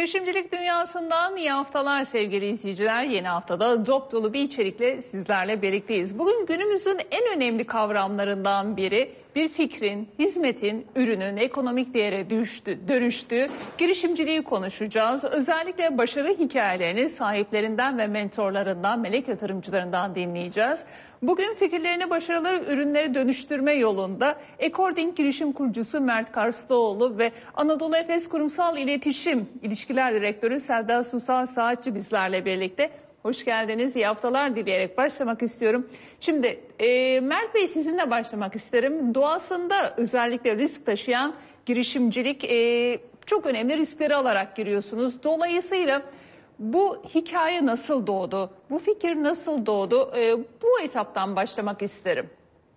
Girişimcilik dünyasından iyi haftalar sevgili izleyiciler. Yeni haftada dop dolu bir içerikle sizlerle birlikteyiz. Bugün günümüzün en önemli kavramlarından biri bir fikrin, hizmetin, ürünün ekonomik değere dönüştüğü girişimciliği konuşacağız. Özellikle başarı hikayelerini sahiplerinden ve mentorlarından, melek yatırımcılarından dinleyeceğiz. Bugün fikirlerini başarılı ürünlere dönüştürme yolunda According girişim kurucusu Mert Karslıoğlu ve Anadolu Efes Kurumsal İletişim İlişkiler Direktörü Selda Susal Saatçi bizlerle birlikte. Hoş geldiniz, iyi haftalar dileyerek başlamak istiyorum. Şimdi Mert Bey sizinle başlamak isterim. Doğasında özellikle risk taşıyan girişimcilik çok önemli riskleri alarak giriyorsunuz. Dolayısıyla bu hikaye nasıl doğdu? Bu fikir nasıl doğdu? Bu etaptan başlamak isterim.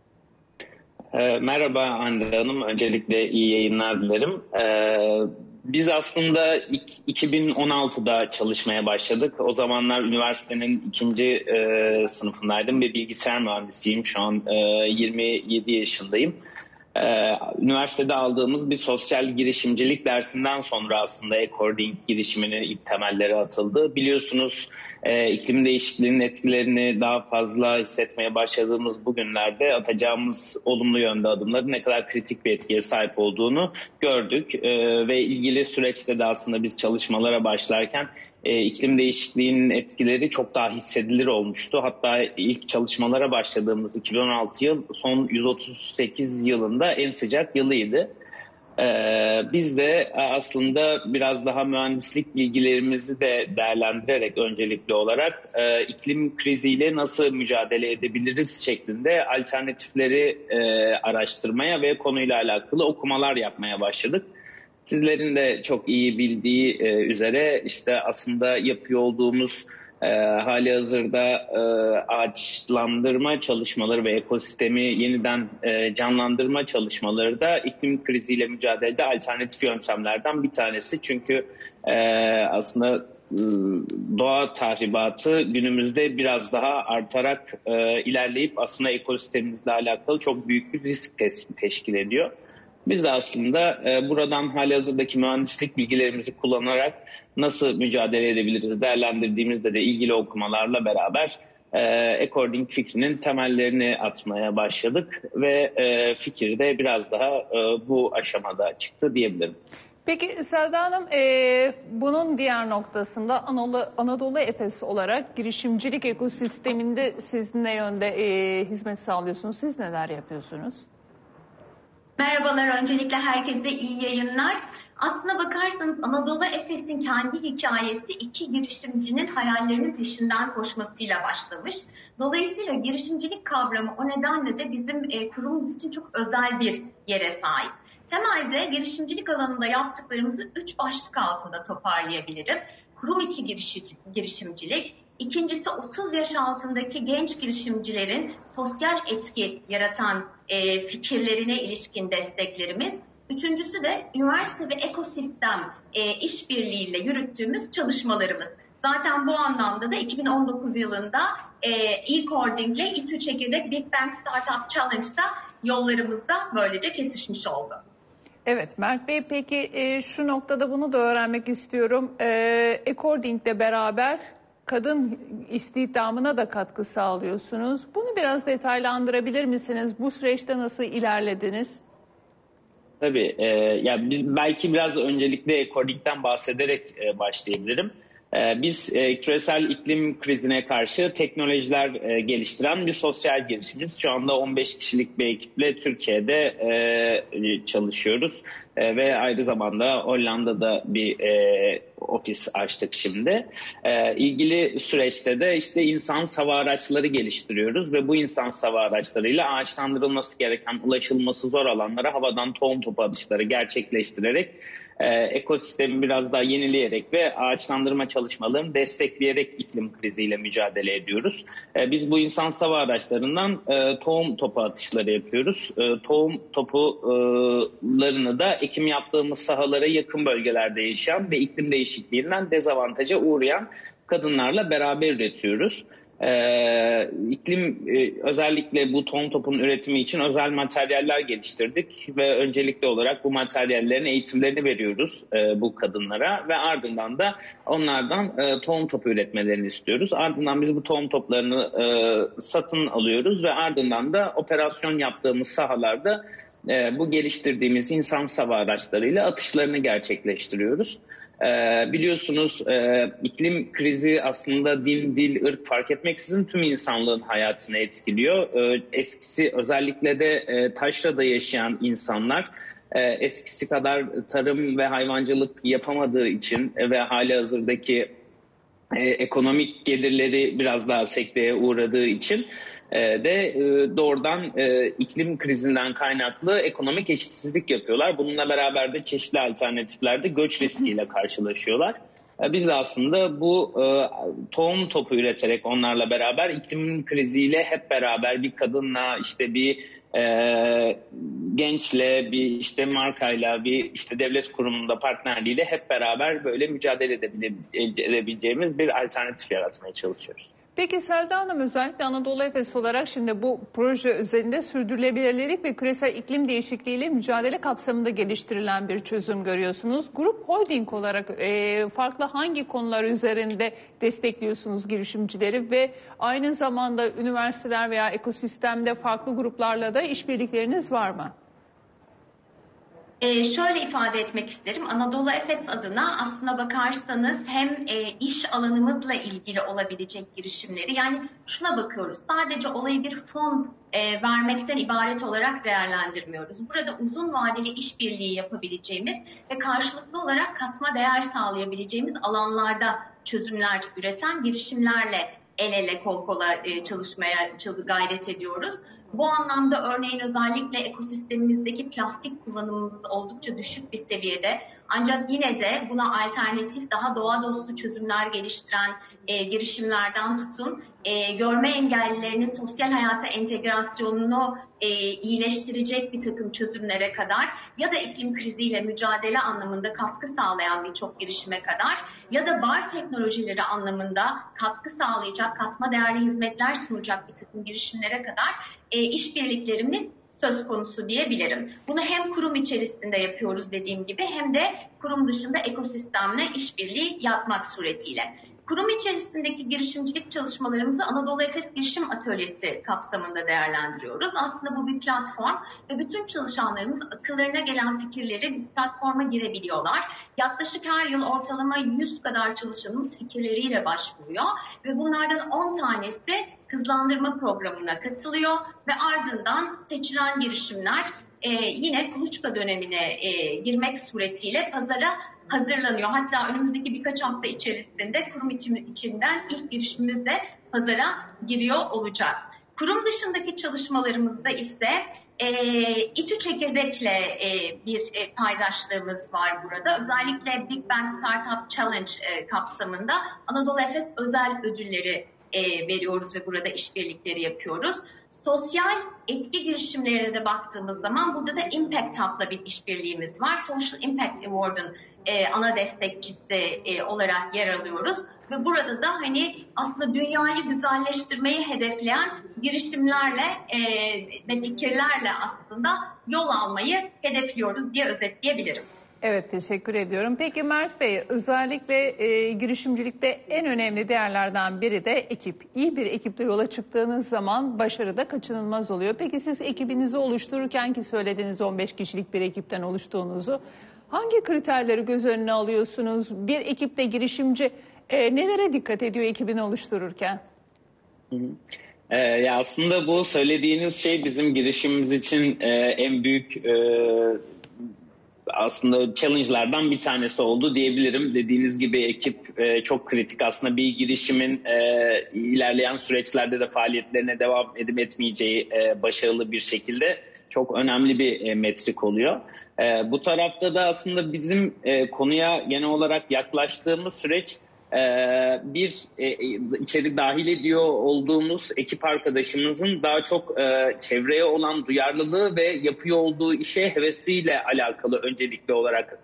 Merhaba Hande Hanım. Öncelikle iyi yayınlar dilerim. Biz aslında 2016'da çalışmaya başladık. O zamanlar üniversitenin ikinci sınıfındaydım ve bilgisayar mühendisiyim. Şu an 27 yaşındayım. Üniversitede aldığımız bir sosyal girişimcilik dersinden sonra aslında According girişiminin ilk temelleri atıldı. Biliyorsunuz iklim değişikliğinin etkilerini daha fazla hissetmeye başladığımız bu günlerde atacağımız olumlu yönde adımların ne kadar kritik bir etkiye sahip olduğunu gördük. Ve ilgili süreçte de aslında biz çalışmalara başlarken iklim değişikliğinin etkileri çok daha hissedilir olmuştu. Hatta ilk çalışmalara başladığımız 2016 yıl son 138 yılında en sıcak yılıydı. Biz de aslında biraz daha mühendislik bilgilerimizi de değerlendirerek öncelikli olarak iklim kriziyle nasıl mücadele edebiliriz şeklinde alternatifleri araştırmaya ve konuyla alakalı okumalar yapmaya başladık. Sizlerin de çok iyi bildiği üzere işte aslında yapıyor olduğumuz halihazırda ağaçlandırma çalışmaları ve ekosistemi yeniden canlandırma çalışmaları da iklim kriziyle mücadelede alternatif yöntemlerden bir tanesi. Çünkü aslında doğa tahribatı günümüzde biraz daha artarak ilerleyip aslında ekosistemimizle alakalı çok büyük bir risk teşkil ediyor. Biz de aslında buradan halihazırdaki mühendislik bilgilerimizi kullanarak nasıl mücadele edebiliriz değerlendirdiğimizde de ilgili okumalarla beraber According fikrinin temellerini atmaya başladık ve fikir de biraz daha bu aşamada çıktı diyebilirim. Peki Selda Hanım, bunun diğer noktasında Anadolu Efes olarak girişimcilik ekosisteminde siz ne yönde hizmet sağlıyorsunuz? Siz neler yapıyorsunuz? Merhabalar, öncelikle herkese iyi yayınlar. Aslına bakarsanız Anadolu Efes'in kendi hikayesi iki girişimcinin hayallerinin peşinden koşmasıyla başlamış. Dolayısıyla girişimcilik kavramı o nedenle de bizim kurumumuz için çok özel bir yere sahip. Temelde girişimcilik alanında yaptıklarımızı 3 başlık altında toparlayabilirim. Kurum içi girişimcilik, İkincisi 30 yaş altındaki genç girişimcilerin sosyal etki yaratan fikirlerine ilişkin desteklerimiz. Üçüncüsü de üniversite ve ekosistem işbirliğiyle yürüttüğümüz çalışmalarımız. Zaten bu anlamda da 2019 yılında According ile İTÜ Çekirdek Big Bang Startup Challenge'da yollarımızda böylece kesişmiş oldu. Evet Mert Bey, peki şu noktada bunu da öğrenmek istiyorum. According ile beraber kadın istihdamına da katkı sağlıyorsunuz. Bunu biraz detaylandırabilir misiniz? Bu süreçte nasıl ilerlediniz? Tabii. Ya biz belki biraz öncelikle According'den bahsederek başlayabilirim. Biz küresel iklim krizine karşı teknolojiler geliştiren bir sosyal girişimiz. Şu anda 15 kişilik bir ekiple Türkiye'de çalışıyoruz. Ve aynı zamanda Hollanda'da bir ofis açtık şimdi. İlgili süreçte de işte insan hava araçları geliştiriyoruz ve bu insan hava araçlarıyla ağaçlandırılması gereken, ulaşılması zor alanlara havadan tohum topu atışları gerçekleştirerek ekosistemi biraz daha yenileyerek ve ağaçlandırma çalışmalarını destekleyerek iklim kriziyle mücadele ediyoruz. Biz bu insan hava araçlarından tohum topu atışları yapıyoruz. Tohum topularını da ekim yaptığımız sahalara yakın bölgelerde yaşayan ve iklim değişikliğinden dezavantaja uğrayan kadınlarla beraber üretiyoruz. Özellikle bu tohum topun üretimi için özel materyaller geliştirdik ve öncelikli olarak bu materyallerin eğitimlerini veriyoruz bu kadınlara ve ardından da onlardan tohum topu üretmelerini istiyoruz. Ardından biz bu tohum toplarını satın alıyoruz ve ardından da operasyon yaptığımız sahalarda bu geliştirdiğimiz insan hava araçlarıyla atışlarını gerçekleştiriyoruz. Biliyorsunuz iklim krizi aslında din, dil, ırk fark etmeksizin tüm insanlığın hayatını etkiliyor. Eskisi özellikle de taşrada yaşayan insanlar eskisi kadar tarım ve hayvancılık yapamadığı için ve halihazırdaki ekonomik gelirleri biraz daha sekteye uğradığı için de doğrudan iklim krizinden kaynaklı ekonomik eşitsizlik yapıyorlar. Bununla beraber de çeşitli alternatiflerde göç riskiyle karşılaşıyorlar. Biz de aslında bu tohum topu üreterek onlarla beraber iklim kriziyle hep beraber bir kadınla, işte bir gençle, bir işte markayla, bir işte devlet kurumunda partnerliğiyle hep beraber böyle mücadele edebileceğimiz bir alternatif yaratmaya çalışıyoruz. Peki Selda Hanım, özellikle Anadolu Efes olarak şimdi bu proje özelinde sürdürülebilirlik ve küresel iklim değişikliğiyle mücadele kapsamında geliştirilen bir çözüm görüyorsunuz. Grup Holding olarak farklı hangi konular üzerinde destekliyorsunuz girişimcileri ve aynı zamanda üniversiteler veya ekosistemde farklı gruplarla da işbirlikleriniz var mı? Şöyle ifade etmek isterim. Anadolu Efes adına aslına bakarsanız hem iş alanımızla ilgili olabilecek girişimleri, yani şuna bakıyoruz. Sadece olayı bir fon vermekten ibaret olarak değerlendirmiyoruz. Burada uzun vadeli işbirliği yapabileceğimiz ve karşılıklı olarak katma değer sağlayabileceğimiz alanlarda çözümler üreten girişimlerle el ele kol kola çalışmaya gayret ediyoruz. Bu anlamda örneğin özellikle ekosistemimizdeki plastik kullanımımız oldukça düşük bir seviyede. Ancak yine de buna alternatif, daha doğa dostu çözümler geliştiren girişimlerden tutun, görme engellilerinin sosyal hayata entegrasyonunu iyileştirecek bir takım çözümlere kadar ya da iklim kriziyle mücadele anlamında katkı sağlayan birçok girişime kadar ya da bar teknolojileri anlamında katkı sağlayacak, katma değerli hizmetler sunacak bir takım girişimlere kadar işbirliklerimiz söz konusu diyebilirim. Bunu hem kurum içerisinde yapıyoruz dediğim gibi hem de kurum dışında ekosistemle işbirliği yapmak suretiyle. Kurum içerisindeki girişimcilik çalışmalarımızı Anadolu Efes Girişim Atölyesi kapsamında değerlendiriyoruz. Aslında bu bir platform ve bütün çalışanlarımız akıllarına gelen fikirleri bir platforma girebiliyorlar. Yaklaşık her yıl ortalama 100 kadar çalışanımız fikirleriyle başvuruyor ve bunlardan 10 tanesi hızlandırma programına katılıyor ve ardından seçilen girişimler yine kuluçka dönemine girmek suretiyle pazara hazırlanıyor. Hatta önümüzdeki birkaç hafta içerisinde kurum içinden ilk girişimimiz de pazara giriyor olacak. Kurum dışındaki çalışmalarımızda ise İTÜ Çekirdek'le bir paydaşlığımız var burada. Özellikle Big Bang Startup Challenge kapsamında Anadolu Efes özel ödülleri veriyoruz ve burada işbirlikleri yapıyoruz. Sosyal etki girişimlerine de baktığımız zaman burada da Impact Hub'la bir işbirliğimiz var. Social Impact Award'un ana destekçisi olarak yer alıyoruz. Ve burada da hani aslında dünyayı güzelleştirmeyi hedefleyen girişimlerle ve fikirlerle aslında yol almayı hedefliyoruz diye özetleyebilirim. Evet, teşekkür ediyorum. Peki Mert Bey, özellikle girişimcilikte en önemli değerlerden biri de ekip. İyi bir ekiple yola çıktığınız zaman başarı da kaçınılmaz oluyor. Peki siz ekibinizi oluştururken, ki söylediğiniz 15 kişilik bir ekipten oluştuğunuzu, hangi kriterleri göz önüne alıyorsunuz? Bir ekipte girişimci nelere dikkat ediyor ekibini oluştururken? Ya aslında bu söylediğiniz şey bizim girişimimiz için en büyük aslında challenge'lardan bir tanesi oldu diyebilirim. Dediğiniz gibi ekip çok kritik. Aslında bir girişimin ilerleyen süreçlerde de faaliyetlerine devam edip etmeyeceği başarılı bir şekilde çok önemli bir metrik oluyor. Bu tarafta da aslında bizim konuya genel olarak yaklaştığımız süreç içeri dahil ediyor olduğumuz ekip arkadaşımızın daha çok çevreye olan duyarlılığı ve yapıyor olduğu işe hevesiyle alakalı öncelikli olarak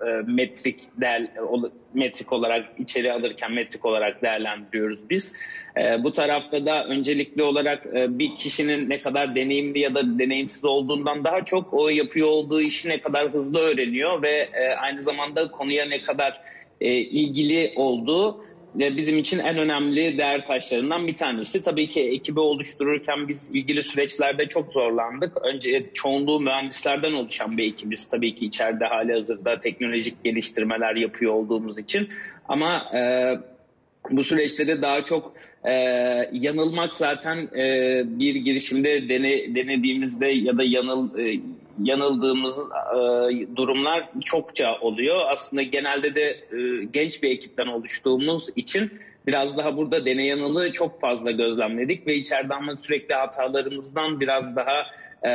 metrik olarak içeri alırken metrik olarak değerlendiriyoruz biz. Bu tarafta da öncelikli olarak bir kişinin ne kadar deneyimli ya da deneyimsiz olduğundan daha çok o yapıyor olduğu işi ne kadar hızlı öğreniyor ve aynı zamanda konuya ne kadar ilgili olduğu bizim için en önemli değer taşlarından bir tanesi. Tabii ki ekibi oluştururken biz ilgili süreçlerde çok zorlandık. Önce çoğunluğu mühendislerden oluşan bir ekibiz. Tabii ki içeride halihazırda teknolojik geliştirmeler yapıyor olduğumuz için. Ama bu süreçte de daha çok yanılmak zaten bir girişimde denediğimizde ya da yanıldığımız durumlar çokça oluyor. Aslında genelde de genç bir ekipten oluştuğumuz için biraz daha burada deney yanılı çok fazla gözlemledik ve içeride ama sürekli hatalarımızdan biraz daha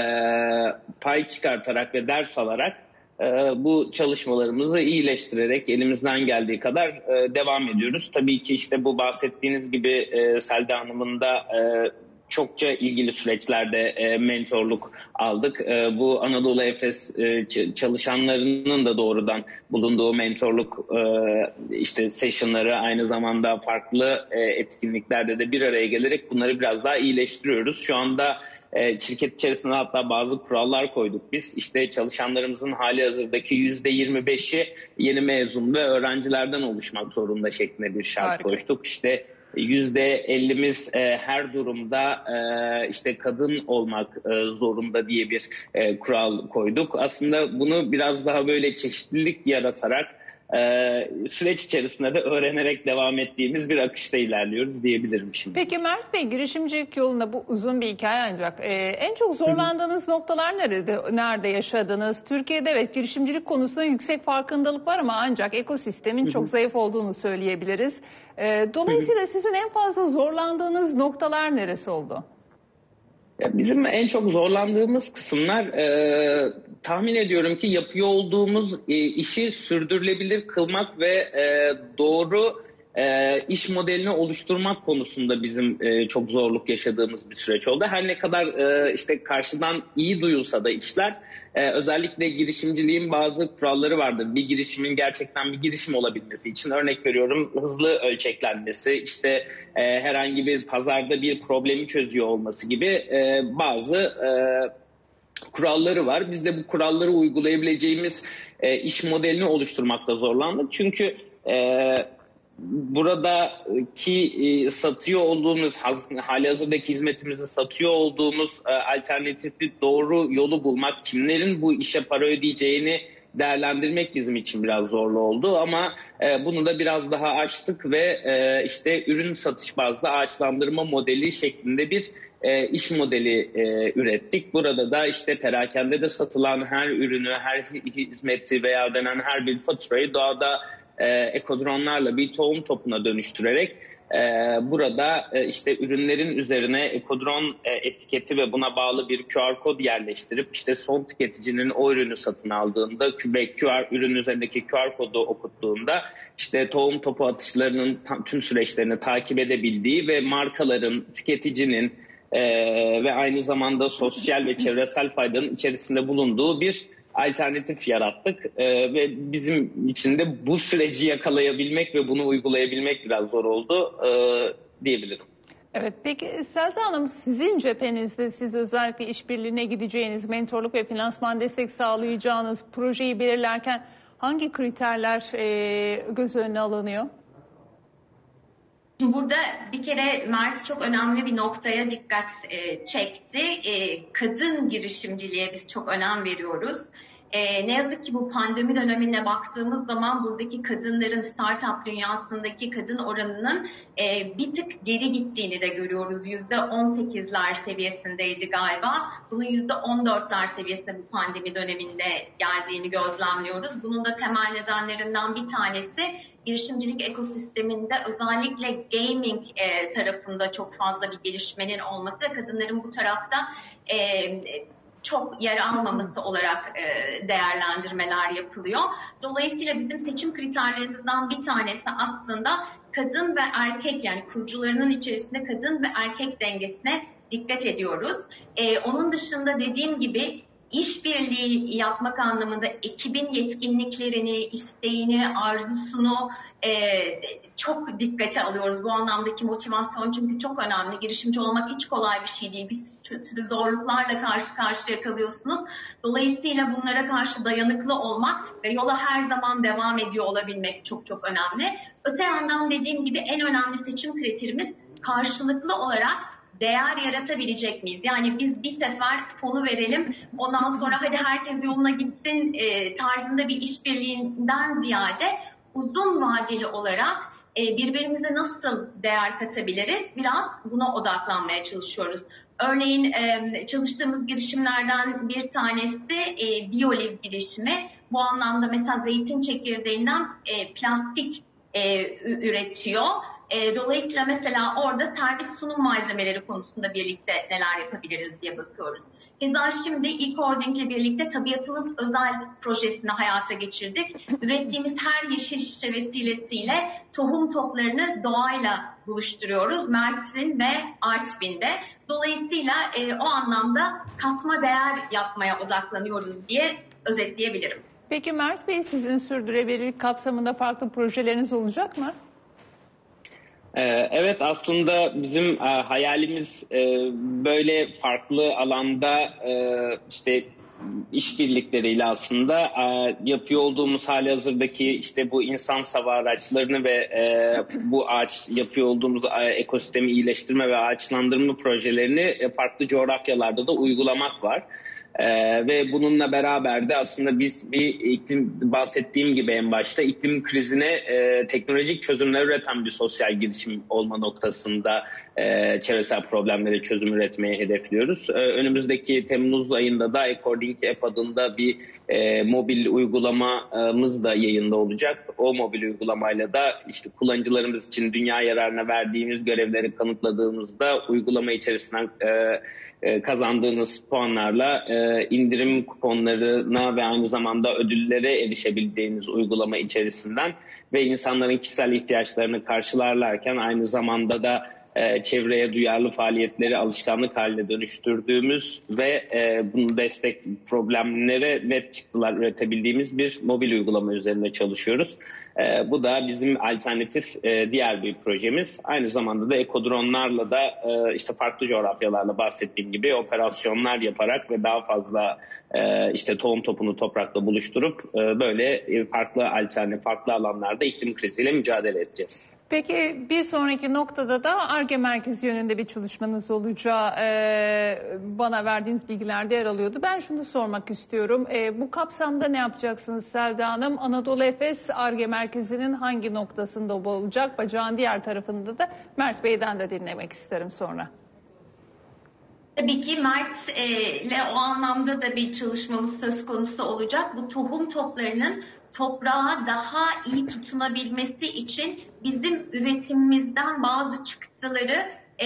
pay çıkartarak ve ders alarak bu çalışmalarımızı iyileştirerek elimizden geldiği kadar devam ediyoruz. Tabii ki işte bu bahsettiğiniz gibi Selda Hanım'ın da çokça ilgili süreçlerde mentorluk aldık. Bu Anadolu Efes çalışanlarının da doğrudan bulunduğu mentorluk işte session'ları aynı zamanda farklı etkinliklerde de bir araya gelerek bunları biraz daha iyileştiriyoruz. Şu anda şirket içerisinde hatta bazı kurallar koyduk biz. İşte çalışanlarımızın hali hazırdaki %25'i yeni mezun ve öğrencilerden oluşmak zorunda şeklinde bir şart koştuk. İşte %50'miz her durumda işte kadın olmak zorunda diye bir kural koyduk. Aslında bunu biraz daha böyle çeşitlilik yaratarak süreç içerisinde de öğrenerek devam ettiğimiz bir akışta ilerliyoruz diyebilirim şimdi. Peki Mert Bey, girişimcilik yolunda bu uzun bir hikaye ancak en çok zorlandığınız noktalar nerede yaşadınız? Türkiye'de evet girişimcilik konusunda yüksek farkındalık var ama ancak ekosistemin çok zayıf olduğunu söyleyebiliriz. Dolayısıyla sizin en fazla zorlandığınız noktalar neresi oldu? Bizim en çok zorlandığımız kısımlar tahmin ediyorum ki yapıyor olduğumuz işi sürdürülebilir kılmak ve doğru iş modelini oluşturmak konusunda bizim çok zorluk yaşadığımız bir süreç oldu. Her ne kadar işte karşıdan iyi duyulsa da işler, özellikle girişimciliğin bazı kuralları vardır. Bir girişimin gerçekten bir girişim olabilmesi için örnek veriyorum hızlı ölçeklenmesi, işte herhangi bir pazarda bir problemi çözüyor olması gibi bazı kuralları var. Biz de bu kuralları uygulayabileceğimiz iş modelini oluşturmakta zorlandık. Çünkü buradaki satıyor olduğumuz, halihazırdaki hizmetimizi satıyor olduğumuz alternatifi doğru yolu bulmak, kimlerin bu işe para ödeyeceğini değerlendirmek bizim için biraz zorlu oldu. Ama bunu da biraz daha açtık ve işte ürün satış bazlı ağaçlandırma modeli şeklinde bir iş modeli ürettik. Burada da işte perakendede satılan her ürünü, her hizmeti veya ödenen her bir faturayı doğada ekodronlarla bir tohum topuna dönüştürerek burada işte ürünlerin üzerine ekodron etiketi ve buna bağlı bir QR kod yerleştirip işte son tüketicinin o ürünü satın aldığında ve ürünün üzerindeki QR kodu okuttuğunda işte tohum topu atışlarının tüm süreçlerini takip edebildiği ve markaların, tüketicinin ve aynı zamanda sosyal ve çevresel faydanın içerisinde bulunduğu bir alternatif yarattık ve bizim için de bu süreci yakalayabilmek ve bunu uygulayabilmek biraz zor oldu diyebilirim. Evet, peki Selda Hanım, sizin cephenizde siz özellikle işbirliğine gideceğiniz, mentorluk ve finansman destek sağlayacağınız projeyi belirlerken hangi kriterler göz önüne alınıyor? Burada bir kere Mert çok önemli bir noktaya dikkat çekti. Kadın girişimciliğe biz çok önem veriyoruz. Ne yazık ki bu pandemi dönemine baktığımız zaman buradaki kadınların startup dünyasındaki kadın oranının bir tık geri gittiğini de görüyoruz. %18'ler seviyesindeydi galiba. Bunun %14'ler seviyesinde bu pandemi döneminde geldiğini gözlemliyoruz. Bunun da temel nedenlerinden bir tanesi girişimcilik ekosisteminde özellikle gaming tarafında çok fazla bir gelişmenin olması ve kadınların bu tarafta çok yer almaması olarak değerlendirmeler yapılıyor. Dolayısıyla bizim seçim kriterlerimizden bir tanesi aslında kadın ve erkek, yani kurucularının içerisinde kadın ve erkek dengesine dikkat ediyoruz. Onun dışında dediğim gibi işbirliği yapmak anlamında ekibin yetkinliklerini, isteğini, arzusunu çok dikkate alıyoruz. Bu anlamdaki motivasyon çünkü çok önemli. Girişimci olmak hiç kolay bir şey değil. Bir sürü zorluklarla karşı karşıya kalıyorsunuz. Dolayısıyla bunlara karşı dayanıklı olmak ve yola her zaman devam ediyor olabilmek çok çok önemli. Öte yandan dediğim gibi en önemli seçim kriterimiz karşılıklı olarak değer yaratabilecek miyiz? Yani biz bir sefer fonu verelim, ondan sonra hadi herkes yoluna gitsin tarzında bir işbirliğinden ziyade uzun vadeli olarak birbirimize nasıl değer katabiliriz? Biraz buna odaklanmaya çalışıyoruz. Örneğin çalıştığımız girişimlerden bir tanesi Bioliv girişimi. Bu anlamda mesela zeytin çekirdeğinden plastik üretiyor. Dolayısıyla mesela orada servis sunum malzemeleri konusunda birlikte neler yapabiliriz diye bakıyoruz. Keza şimdi e-Cording'le birlikte Tabiatımız özel projesini hayata geçirdik. Ürettiğimiz her yeşil şişe vesilesiyle tohum toplarını doğayla buluşturuyoruz. Mersin ve Artvin'de. Dolayısıyla o anlamda katma değer yapmaya odaklanıyoruz diye özetleyebilirim. Peki Mert Bey, sizin sürdürülebilirlik kapsamında farklı projeleriniz olacak mı? Evet, aslında bizim hayalimiz böyle farklı alanda işte işbirlikleriyle aslında yapıyor olduğumuz halihazırdaki işte bu insan hava araçlarını ve bu ağaç yapıyor olduğumuz ekosistemi iyileştirme ve ağaçlandırma projelerini farklı coğrafyalarda da uygulamak var. Ve bununla beraber de aslında biz bir bahsettiğim gibi en başta iklim krizine teknolojik çözümler üreten bir sosyal girişim olma noktasında çevresel problemlere çözüm üretmeyi hedefliyoruz. Önümüzdeki Temmuz ayında da e-Cording App adında bir mobil uygulamamız da yayında olacak. O mobil uygulamayla da işte kullanıcılarımız için dünya yararına verdiğimiz görevleri kanıtladığımızda uygulama içerisinden kazandığınız puanlarla indirim kuponlarına ve aynı zamanda ödüllere erişebildiğiniz uygulama içerisinden ve insanların kişisel ihtiyaçlarını karşılarlarken aynı zamanda da çevreye duyarlı faaliyetleri alışkanlık haline dönüştürdüğümüz ve bunu destek problemlere net çıktılar üretebildiğimiz bir mobil uygulama üzerinde çalışıyoruz. Bu da bizim alternatif diğer bir projemiz. Aynı zamanda da ekodronlarla da işte farklı coğrafyalarla bahsettiğim gibi operasyonlar yaparak ve daha fazla işte tohum topunu toprakla buluşturup böyle farklı alanlarda iklim kriziyle mücadele edeceğiz. Peki bir sonraki noktada da Ar-Ge merkezi yönünde bir çalışmanız olacağı bana verdiğiniz bilgilerde yer alıyordu. Ben şunu sormak istiyorum. Bu kapsamda ne yapacaksınız Selda Hanım? Anadolu Efes Ar-Ge merkezinin hangi noktasında olacak? Bacağın diğer tarafında da Mert Bey'den de dinlemek isterim sonra. Tabii ki Mert'le o anlamda da bir çalışmamız söz konusu olacak. Bu tohum toplarının toprağa daha iyi tutunabilmesi için bizim üretimimizden bazı çıktıları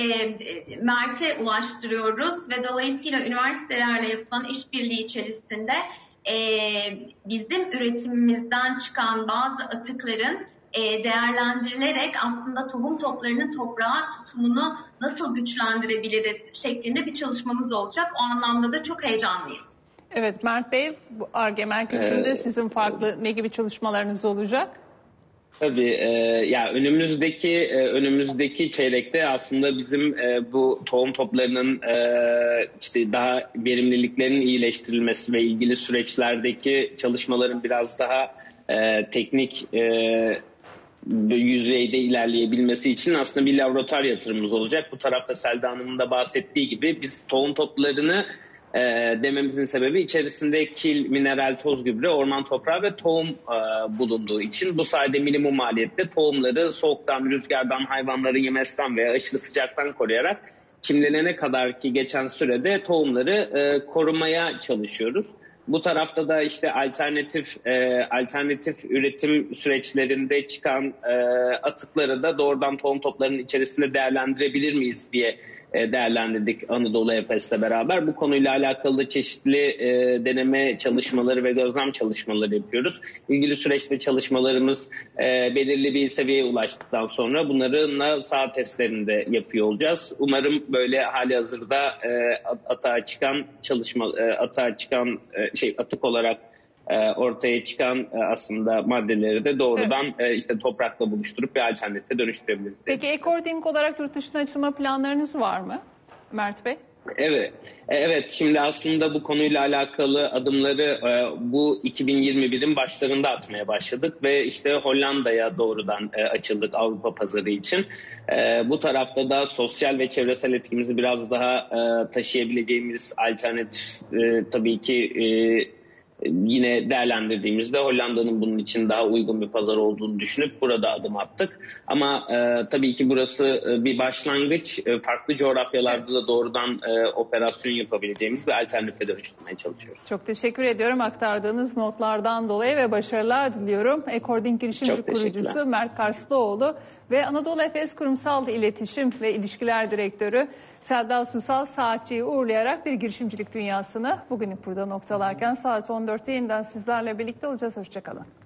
Mert'e ulaştırıyoruz ve dolayısıyla üniversitelerle yapılan işbirliği içerisinde bizim üretimimizden çıkan bazı atıkların değerlendirilerek aslında tohum toplarının toprağa tutumunu nasıl güçlendirebiliriz şeklinde bir çalışmamız olacak. O anlamda da çok heyecanlıyız. Evet Mert Bey, bu Ar-Ge merkezinde sizin farklı ne gibi çalışmalarınız olacak? Tabii ya önümüzdeki çeyrekte aslında bizim bu tohum toplarının işte daha verimliliklerinin iyileştirilmesi ve ilgili süreçlerdeki çalışmaların biraz daha teknik yüzeyde ilerleyebilmesi için aslında bir laboratuvar yatırımımız olacak. Bu tarafta Selda Hanım'ın da bahsettiği gibi biz tohum toplarını dememizin sebebi içerisinde kil, mineral, toz, gübre, orman toprağı ve tohum bulunduğu için bu sayede minimum maliyette tohumları soğuktan, rüzgardan, hayvanların yemesinden veya aşırı sıcaktan koruyarak çimlenene kadar ki geçen sürede tohumları korumaya çalışıyoruz. Bu tarafta da işte alternatif üretim süreçlerinde çıkan atıkları da doğrudan tohum toplarının içerisinde değerlendirebilir miyiz diye değerlendirdik Anadolu Efes'le beraber. Bu konuyla alakalı da çeşitli deneme çalışmaları ve gözlem çalışmaları yapıyoruz. İlgili süreçte çalışmalarımız belirli bir seviyeye ulaştıktan sonra bunların sağ testlerinde yapıyor olacağız. Umarım böyle halihazırda atık olarak ortaya çıkan aslında maddeleri de doğrudan işte toprakla buluşturup bir alternatife dönüştürebiliriz. Peki Ecording olarak yurt dışına açılma planlarınız var mı Mert Bey? Evet. Şimdi aslında bu konuyla alakalı adımları bu 2021'in başlarında atmaya başladık ve işte Hollanda'ya doğrudan açıldık Avrupa pazarı için. Bu tarafta da sosyal ve çevresel etkimizi biraz daha taşıyabileceğimiz alternatif tabii ki yine değerlendirdiğimizde Hollanda'nın bunun için daha uygun bir pazar olduğunu düşünüp burada adım attık. Ama tabii ki burası bir başlangıç. Farklı coğrafyalarda da doğrudan operasyon yapabileceğimiz bir alternatife dönüştürmeye çalışıyoruz. Çok teşekkür ediyorum aktardığınız notlardan dolayı ve başarılar diliyorum. Ecording girişimci kurucusu Mert Karslıoğlu ve Anadolu Efes Kurumsal İletişim ve İlişkiler Direktörü Selda Susal Saatçı'yı uğurlayarak bir girişimcilik dünyasını bugünlük burada noktalarken saat 14'te yeniden sizlerle birlikte olacağız. Hoşçakalın.